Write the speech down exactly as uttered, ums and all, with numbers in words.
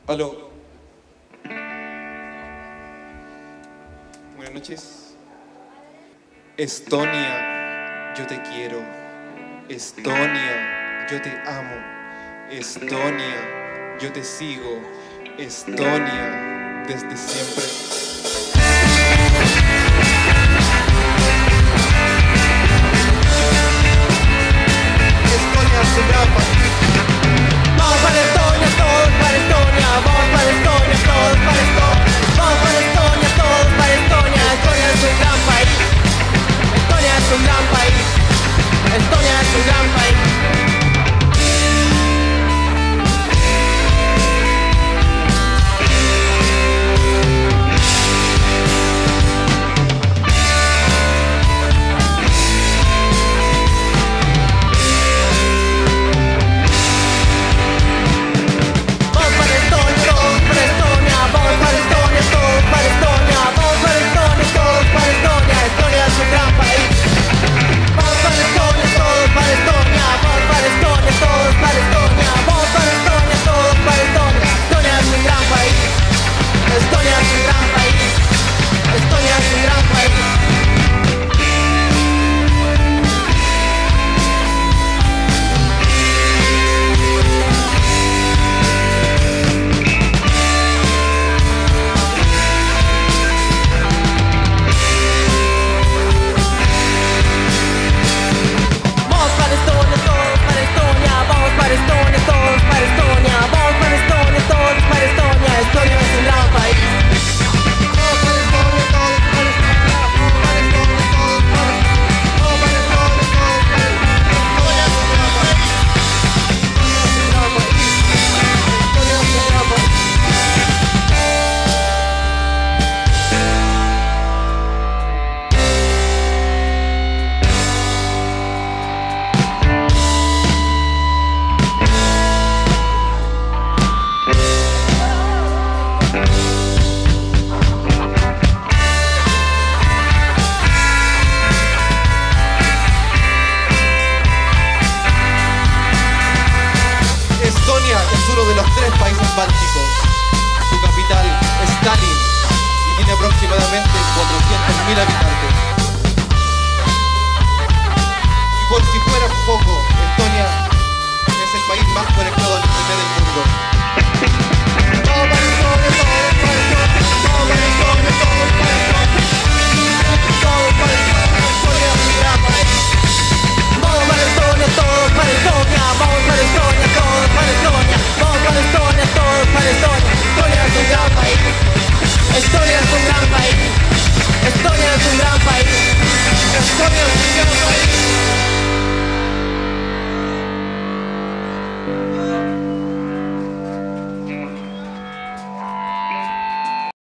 Aló. Buenas noches. Estonia, yo te quiero. Estonia, yo te amo. Estonia, yo te sigo. Estonia, desde siempre. Estonia es un gran país. Vamos para Estonia, todos para Estonia. Vamos para Estonia, todos para Estonia. Vamos para Estonia, todos para Estonia. Estonia es un gran país. Estonia es un gran país. Estonia es un gran país. Estonia es uno de los tres países bálticos. Su capital es Tallinn y tiene aproximadamente cuatrocientos mil habitantes. Y por si fuera poco, Estonia es el país más conectado al internet del mundo.